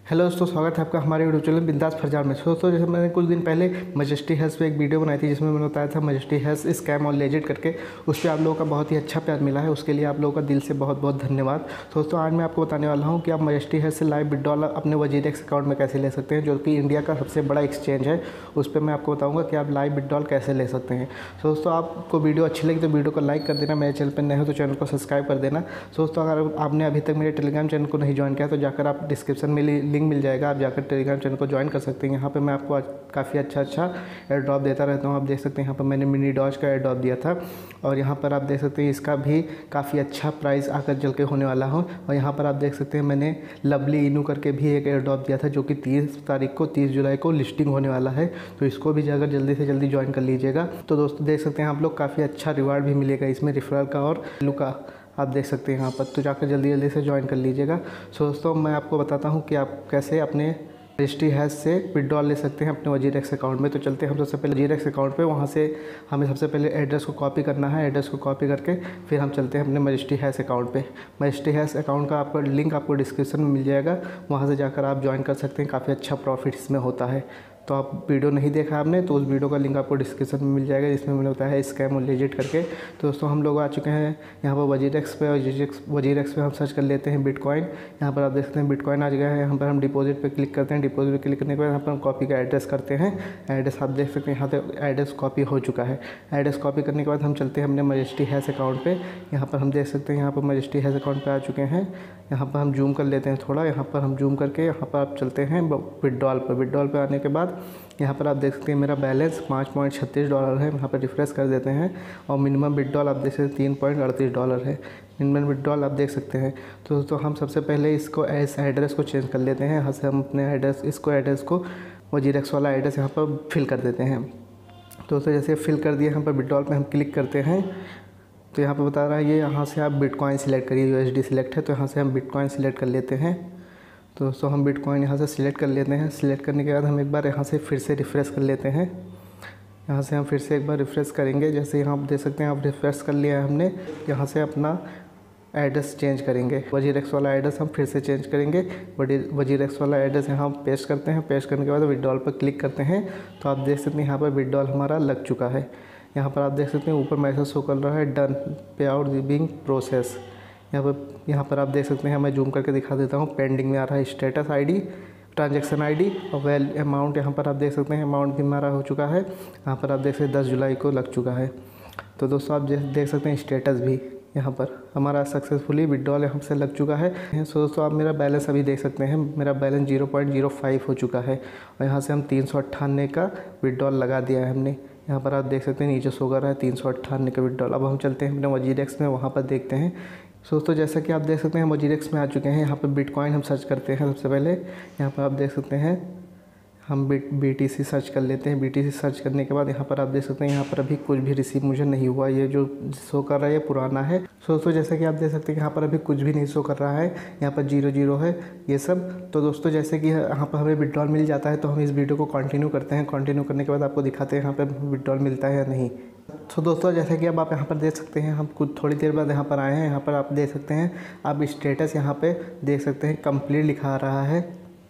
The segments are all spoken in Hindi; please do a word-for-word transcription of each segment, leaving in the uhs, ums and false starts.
हेलो दोस्तों, स्वागत है आपका हमारे यूट्यूब चैनल बिंदास फरजार में। दोस्तों जैसे मैंने कुछ दिन पहले मजेस्टी हेल्थ पे एक वीडियो बनाई थी जिसमें मैंने बताया था मजेस्टी हेल्थ स्कैम और लेजिट करके, उस पर आप लोगों का बहुत ही अच्छा प्यार मिला है, उसके लिए आप लोगों का दिल से बहुत बहुत धन्यवाद। तो दोस्तों आज मैं आपको बताने वाला हूँ कि आप मजेस्टी हेल्थ से लाइव विड्रॉल अपने वजीरेक्स अकाउंट में कैसे ले सकते हैं, जो कि इंडिया का सबसे बड़ा एक्सचेंज है। उस पर मैं आपको बताऊँगा कि आप लाइव विड्रॉल कैसे ले सकते हैं। तो दोस्तों आपको वीडियो अच्छी लगी तो वीडियो को लाइक कर देना, मेरे चैनल पर नए हो तो चैनल को सब्सक्राइब कर देना। दोस्तों अगर आपने अभी तक मेरे टेलीग्राम चैनल को नहीं ज्वाइन किया तो जाकर आप डिस्क्रिप्शन में लिंक मिल जाएगा, आप जाकर टेलीग्राम चैनल को ज्वाइन कर सकते हैं। यहाँ पे मैं आपको काफ़ी अच्छा अच्छा एयर ड्रॉप देता रहता हूँ। आप देख सकते हैं यहाँ पर मैंने मिनी डॉज का एयर ड्रॉप दिया था और यहाँ पर आप देख सकते हैं इसका भी काफ़ी अच्छा प्राइस आकर चल के होने वाला हो। और यहाँ पर आप देख सकते हैं मैंने लवली इनू करके भी एक एयर ड्रॉप दिया था जो कि तीस तारीख को तीस जुलाई को लिस्टिंग होने वाला है, तो इसको भी जाकर जल्दी से जल्दी ज्वाइन कर लीजिएगा। तो दोस्तों देख सकते हैं आप लोग काफ़ी अच्छा रिवार्ड भी मिलेगा इसमें, रेफरल का और लू का आप देख सकते हैं यहाँ पर, तो जाकर जल्दी जल्दी से ज्वाइन कर लीजिएगा। सो दोस्तों मैं आपको बताता हूँ कि आप कैसे अपने मजेस्टी हेल्थ से विड्रॉल ले सकते हैं अपने वजीरेक्स अकाउंट में। तो चलते हैं हम सबसे पहले वजीरेक्स अकाउंट पे, वहाँ से हमें सबसे पहले एड्रेस को कॉपी करना है। एड्रेस को कॉपी करके फिर हम चलते हैं अपने मजेस्टी हेल्थ अकाउंट पे। मजेस्टी हेल्थ अकाउंट का आपको लिंक आपको डिस्क्रिप्शन में मिल जाएगा, वहाँ से जाकर आप ज्वाइन कर सकते हैं। काफ़ी अच्छा प्रॉफिट इसमें होता है। तो आप वीडियो नहीं देखा आपने तो उस वीडियो का लिंक आपको डिस्क्रिप्शन में मिल जाएगा, जिसमें मैंने बताया है स्कैम और लेजिट करके। तो दोस्तों हम लोग आ चुके हैं यहाँ पर वजीरेक्स पे, वजीरेक्स वजीरेक्स पे हम सर्च कर लेते हैं बिटकॉइन। यहाँ पर आप देख सकते हैं बिटकॉइन आ गया है। यहाँ पर हम डिपॉजिट पे क्लिक करते हैं। डिपॉजिट पे क्लिक करने के बाद यहाँ पर हम कॉपी का एड्रेस करते हैं। एड्रेस आप देख सकते हैं यहाँ पे एड्रेस कॉपी हो चुका है। एड्रेस कॉपी करने के बाद हम चलते हैं अपने मजेस्टी हेल्थ अकाउंट पर। यहाँ पर हम देख सकते हैं यहाँ पर मजेस्टी हेल्थ अकाउंट पर आ चुके हैं। यहाँ पर हम जूम कर लेते हैं थोड़ा, यहाँ पर हम जूम करके यहाँ पर आप चलते हैं विड्रॉल पर। विड्रॉल पर आने के बाद यहाँ पर आप देख सकते हैं मेरा बैलेंस पाँच पॉइंट छत्तीस डॉलर है। यहाँ पर रिफ्रेश कर देते हैं और मिनिमम विड्रॉल आप देख सकते हैं तीन पॉइंट अड़तीस डॉलर है मिनिमम विड्रॉल आप देख सकते हैं। तो दोस्तों हम सबसे पहले इसको एस एड्रेस को चेंज कर लेते हैं। यहाँ से हम अपने एड्रेस इसको एड्रेस को वजीरेक्स वाला एड्रेस यहाँ पर फिल कर देते हैं। तो दोस्तों जैसे फिल कर दिए, यहाँ पर विड्रॉल पर हम क्लिक करते हैं तो यहाँ पर बता रहा है ये यहाँ से आप बिटकॉइन सिलेक्ट करिए, यूएसडी सिलेक्ट है तो यहाँ से हम बिटकॉइन सिलेक्ट कर लेते हैं। तो दोस्तों हम बिटकॉइन यहाँ से सिलेक्ट कर लेते हैं। सिलेक्ट करने के बाद हम एक बार यहाँ से फिर से रिफ़्रेश कर लेते हैं। यहाँ से हम फिर से एक बार रिफ़्रेश करेंगे। जैसे यहाँ आप देख सकते हैं आप रिफ़्रेश कर लिया है हमने। यहाँ से अपना एड्रेस चेंज करेंगे, वजीरेक्स वाला एड्रेस हम फिर से चेंज करेंगे। वजीरेक्स वाला एड्रेस यहाँ पेस्ट करते हैं। पेस्ट करने के बाद विड्रॉल पर क्लिक करते हैं तो आप देख सकते हैं यहाँ पर विड्रॉल हमारा लग चुका है। यहाँ पर आप देख सकते हैं ऊपर मैसेज शो कर रहा है डन पे आउट बीइंग प्रोसेस। यहाँ पर यहाँ पर आप देख सकते हैं, मैं जूम करके दिखा देता हूँ। पेंडिंग में आ रहा है स्टेटस आईडी, ट्रांजैक्शन आईडी और वेल अमाउंट यहाँ पर आप देख सकते हैं अमाउंट भी हमारा हो चुका है। यहाँ पर आप देख सकते हैं दस जुलाई को लग चुका है। तो दोस्तों आप देख सकते हैं स्टेटस भी यहाँ पर हमारा सक्सेसफुली विड्रॉल यहाँ से लग चुका है। सो दोस्तों आप मेरा बैलेंस अभी देख सकते हैं, मेरा balance zero point zero five हो चुका है और यहाँ से हम तीन सौ अट्ठानवे का विड्रॉल लगा दिया है हमने। यहाँ पर आप देख सकते हैं नीचे शो कर रहा है तीन सौ अट्ठानवे का विड्रॉल। अब हम चलते हैं अपने वजीरेक्स में, वहाँ पर देखते हैं। सो दोस्तों जैसा कि आप देख सकते हैं हम वजीरेक्स में आ चुके हैं। यहाँ पर बिटकॉइन हम सर्च करते हैं सबसे पहले। यहाँ पर आप देख सकते हैं हम बी टी सी सर्च कर लेते हैं। बी टी सी सर्च करने के बाद यहाँ पर आप देख सकते हैं यहाँ पर अभी कुछ भी रिसीव मुझे नहीं हुआ, ये जो शो कर रहा है ये पुराना है। सो दोस्तों जैसा कि आप देख सकते हैं यहाँ पर अभी कुछ भी नहीं शो कर रहा है, यहाँ पर जीरो जीरो है ये सब। तो दोस्तों जैसे कि यहाँ पर हमें विड्रॉल मिल जाता है तो हम इस वीडियो को कंटिन्यू करते हैं। कंटिन्यू करने के बाद आपको दिखाते हैं यहाँ पर विड्रॉल मिलता है या नहीं। तो दोस्तों जैसे कि अब आप यहाँ पर देख सकते हैं हम कुछ थोड़ी देर बाद यहाँ पर आए हैं। यहाँ पर आप देख सकते हैं आप स्टेटस यहाँ पे देख सकते हैं कंप्लीट लिखा आ रहा है,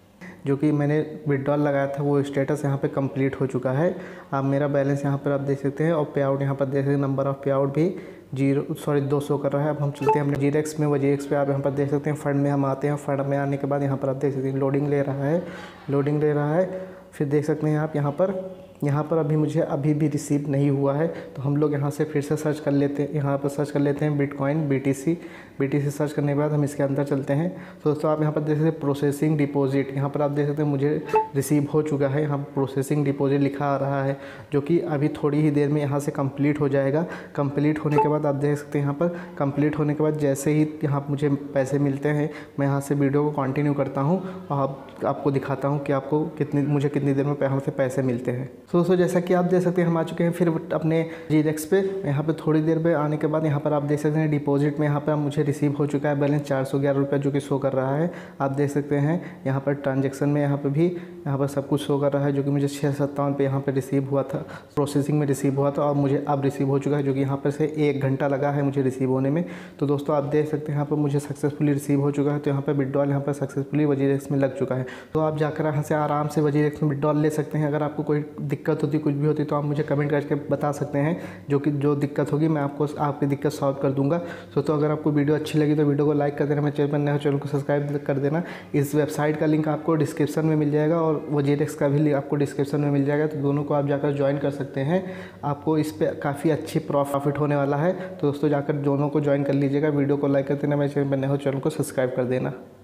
जो कि मैंने विड्रॉल लगाया था वो स्टेटस यहाँ पे कंप्लीट हो चुका है। आप मेरा बैलेंस यहाँ पर आप देख सकते हैं और पे आउट यहाँ पर देख सकते हैं नंबर ऑफ़ पे आउट भी जीरो सॉरी दो सौ कर रहा है। अब हम चलते हैं अपने वजीरेक्स में। वजीरेक्स पे आप यहाँ पर देख सकते हैं फंड में हम आते हैं। फंड में आने के बाद यहाँ पर आप देख सकते हैं लोडिंग ले रहा है, लोडिंग ले रहा है। फिर देख सकते हैं आप यहाँ पर यहाँ पर अभी मुझे अभी भी रिसीव नहीं हुआ है। तो हम लोग यहाँ से फिर से सर्च कर लेते हैं, यहाँ पर सर्च कर लेते हैं bitcoin B T C. B T C search करने के बाद हम इसके अंदर चलते हैं। तो दोस्तों आप यहाँ पर देख सकते हैं प्रोसेसिंग डिपॉजिट, यहाँ पर आप देख सकते हैं मुझे रिसीव हो चुका है। यहाँ प्रोसेसिंग डिपॉजिट लिखा आ रहा है, जो कि अभी थोड़ी ही देर में यहाँ से कंप्लीट हो जाएगा। कंप्लीट होने के बाद आप देख सकते हैं यहाँ पर कंप्लीट होने के बाद जैसे ही यहाँ मुझे पैसे मिलते हैं मैं यहाँ से वीडियो को कंटिन्यू करता हूँ और आप, आपको दिखाता हूँ कि आपको कितनी मुझे कितनी देर में यहाँ से पैसे मिलते हैं। तो दोस्तों जैसा कि आप देख सकते हैं हम आ चुके हैं फिर अपने जीरेक्स पे। यहाँ पे थोड़ी देर में आने के बाद यहाँ पर आप देख सकते हैं डिपॉजिट में यहाँ पर मुझे रिसीव हो चुका है बैलेंस चार सौ ग्यारह रुपये जो कि शो कर रहा है। आप देख सकते हैं यहाँ पर ट्रांजेक्शन में यहाँ पर भी यहाँ पर सब कुछ शो कर रहा है जो कि मुझे छः सत्तावन पे यहाँ पर रिसीव हुआ था, प्रोसेसिंग में रिसीव हुआ था और मुझे अब रिसीव हो चुका है जो कि यहाँ पर से एक घंटा लगा है मुझे रिसीव होने में। तो दोस्तों आप देख सकते हैं यहाँ पर मुझे सक्सेसफुली रिसीव हो चुका है। तो यहाँ पर विड्रॉल यहाँ पर सक्सेसफुली वजीरेक्स में लग चुका है। तो आप जाकर यहाँ से आराम से वजीरेक्स में विड्रॉल ले सकते हैं। अगर आपको कोई दिक्कत होती कुछ भी होती तो आप मुझे कमेंट करके बता सकते हैं, जो कि जो दिक्कत होगी मैं आपको आपकी दिक्कत सॉल्व कर दूंगा। तो, तो अगर आपको वीडियो अच्छी लगी तो वीडियो को लाइक कर देना, मेरे चैनल पर नया चैनल को सब्सक्राइब कर देना। इस वेबसाइट का लिंक आपको डिस्क्रिप्शन में मिल जाएगा और वजीरेक्स का भी लिंक आपको डिस्क्रिप्शन में मिल जाएगा। तो दोनों को आप जाकर ज्वाइन कर सकते हैं, आपको इस पर काफ़ी अच्छी प्रॉफिट होने वाला है। तो दोस्तों जाकर दोनों को ज्वाइन कर लीजिएगा। वीडियो को लाइक कर देना, मेरे चैनल पर नया चैनल को सब्सक्राइब कर देना।